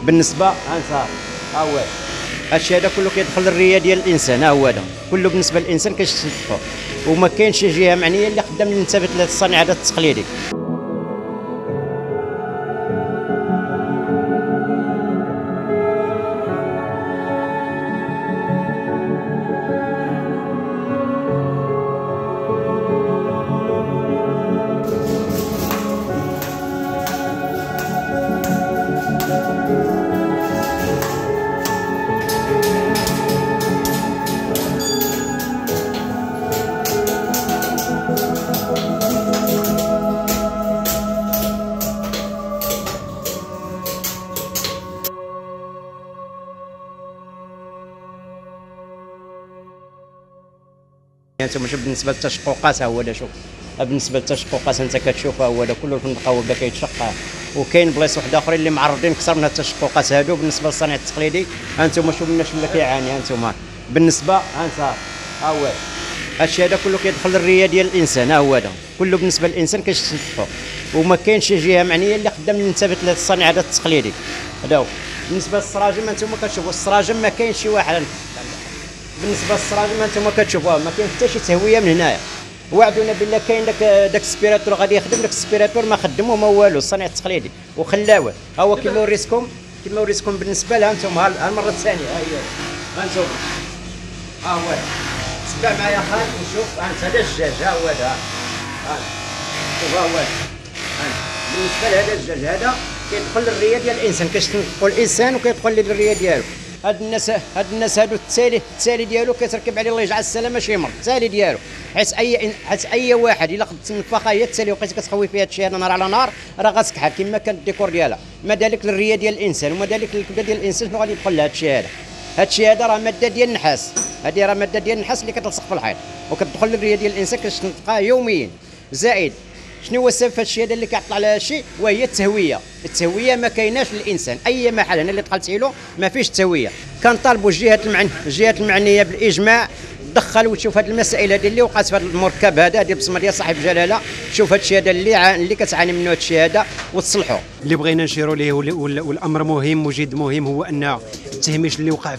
بالنسبه انصار ها هو هادشي هذا كله كيدخل للريه ديال الانسان، ها هو هذا كله بالنسبه للانسان كيشتفو، وما كاينش شي جهه معنيه اللي قدام للانتباه لهذا الصنيع هذا التقليدي. انتم شوف بالنسبه للتشققات ها هو هذا، شوف بالنسبه للتشققات انت كتشوف ها هو هذا كله الفندق هو بدا كيتشق، وكاين بلايص واحد اخرين اللي معرضين اكثر من التشققات هادو. بالنسبه للصنيع التقليدي انتم شوف الناس اللي كيعاني انتم بالنسبه انت ها هو هادشي هذا كله كيدخل للريه ديال الانسان، ها هو هذا كله بالنسبه للانسان كيشتفو، وما كاينش شي جهه معنيه اللي قدام للانتباه لهذا الصنيع هذا التقليدي. هذا هو بالنسبه للسراجم انتم كتشوفوا السراجم ما كاينش شي واحد. بالنسبه للسراجم انتم كتشوفوها ما كاين حتى شي تهويه من هنايا. وعدونا بالله كاين داك السبيراتور غادي يخدم، داك السبيراتور ما خدم وما والو الصنيع التقليدي وخلاوه. ها هو كيما وريتكم بالنسبه لها انتم ها المره الثانيه ها هي انتم ها هو تبع معايا خالد وشوف هذا الدجاج ها هو هذا شوف ها هو بالنسبه لهذا الدجاج هذا كيدخل للريه ديال الانسان، كيشتنقوا الانسان وكيدخل للريه ديالو. هاد الناس هادو التالي ديالو كيتركب عليه الله يجعل السلامه شي مرض التالي ديالو، حيت اي واحد الا خدت النفاخه هي التالي وبقيتي كتخوي فيها هادشي هذا نهار على نهار راه غتكحل كما كان الديكور ديالها. ما ذلك للريه ديال الانسان وما ذلك للكبده ديال الانسان شنو غادي يدخل لهذا الشيء هذا. هادشي هذا راه ماده ديال النحاس، هذه راه ماده ديال النحاس اللي كتلصق في الحيط وكتدخل للريه ديال الانسان كتلقاها يوميا. زائد شنو هو السبب في هادشي هذا اللي كيعطل على هادشي؟ وهي التهويه ما كايناش للانسان. اي محل هنا اللي دخلتي له ما فيش تهويه. كنطالبوا الجهات المعنيه بالاجماع تدخل وتشوف هذه المسائل هذه اللي وقعت في هذا المركب هذا ديال بصمه ديال صاحب جلاله، تشوف هذا الشيء هذا اللي كتعاني منه هذا الشيء هذا وتصلحوا. اللي بغينا نشيروا ليه والامر مهم وجد مهم هو ان التهميش اللي وقع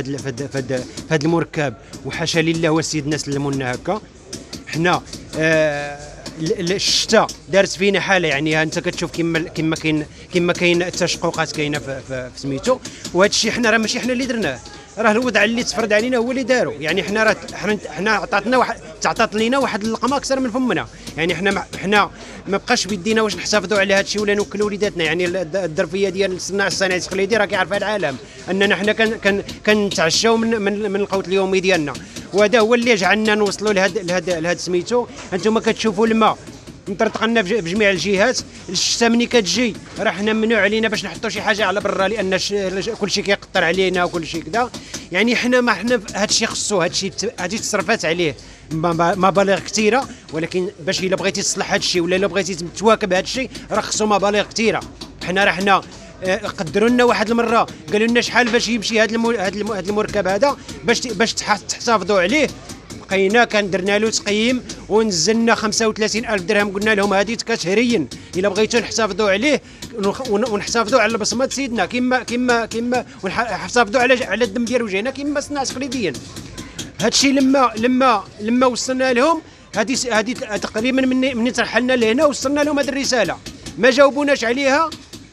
في هذا المركب وحاشا لله وسيدنا سلمونا هكا. حنا الشتاء دارت فينا حاله، يعني انت كتشوف كما كاين التشققات كاينه في سميتو، وهذا الشيء حنا راه ماشي حنا اللي درناه، راه الوضع اللي تفرض علينا هو اللي داروا. يعني حنا تعطات لينا واحد اللقمه اكثر من فمنا. يعني حنا ما بقاش بيدينا واش نحتفظوا على هذا الشيء ولا نوكلوا وليداتنا. يعني الظرفيه ديال الصناعه التقليدي راه كيعرفها العالم اننا حنا كنتعشاو من القوت اليومي ديالنا، وهذا هو اللي جعلنا نوصلوا لهذا سميتو. انتم كتشوفوا الماء مطرطق لنا بجميع الجهات. الشتاء ملي كتجي راه حنا ممنوع علينا باش نحطوا شي حاجه على برا، لان كل شيء كيقطر علينا وكل شيء كذا. يعني حنا هذا الشيء خصو هذه تصرفات عليه مبالغ كثيره، ولكن باش الا بغيتي تصلح هذا الشيء ولا الا بغيتي تواكب هذا الشيء راه خصو مبالغ كثيره. حنا قدروا لنا واحد المره قالوا لنا شحال باش يمشي هذا المركب هذا باش تحتفظوا عليه. بقينا درنا له تقييم ونزلنا 35,000 درهم، قلنا لهم هذه شهريا الا بغيتوا نحتفظوا عليه ونحتفظوا على بصمه سيدنا كما ونحتفظوا على الدم ديال وجهنا كما صناع تقليديا. هذا الشيء لما وصلنا لهم هذه تقريبا من ترحلنا لهنا وصلنا لهم هذه الرساله ما جاوبوناش عليها.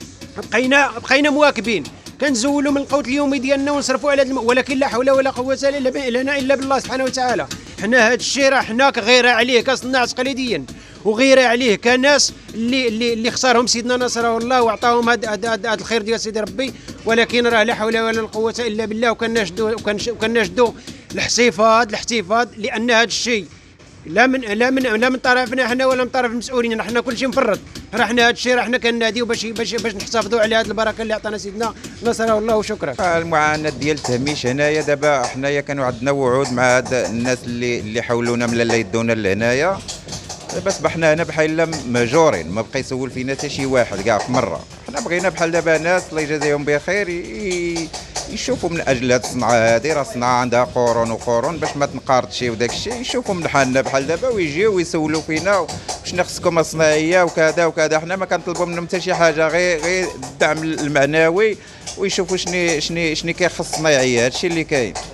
بقينا مواكبين كنزولوا من القوت اليومي ديالنا ونصرفوا على ولكن لا حول ولا قوه لنا الا بالله سبحانه وتعالى. حنا هذا الشيء راه حنا غيره عليه كصناع تقليديا وغيره عليه كناس اللي اختارهم سيدنا نصره الله وعطاهم هذا الخير ديال سيدي ربي، ولكن راه لا حول ولا قوه الا بالله. وكنشدوا الاحتفاظ لان هذا الشيء لا من طرفنا حنا ولا من طرف المسؤولين، حنا كل شيء مفرط. راه حنا هذا الشيء راه حنا كناديو باش نحتفظوا على هذه البركه اللي عطانا سيدنا نصره الله وشكرا. المعاناه ديال التهميش هنايا دابا حنايا كانوا عندنا وعود مع هاد الناس اللي حاولونا من لا يدونا لهنايا، دابا صبحنا هنا بحال مهجورين، ما بقى يسول فينا حتى شي واحد كاع في مره. حنا بغينا بحال دابا ناس الله يجازيهم بخير يشوفوا من اجل هذه الصنعه هذه، راه الصنعه عندها قرون باش ما تنقرضش وداك الشيء، يشوفوا من حالنا بحال دابا ويجيو ويسولوا فينا شنو خصكم الصناعيه وكذا وكذا. حنا ما كنطلبوا منهم حتى شي حاجه غير الدعم المعنوي ويشوفوا شني كيخص الصنايعيه. هادشي اللي كاين.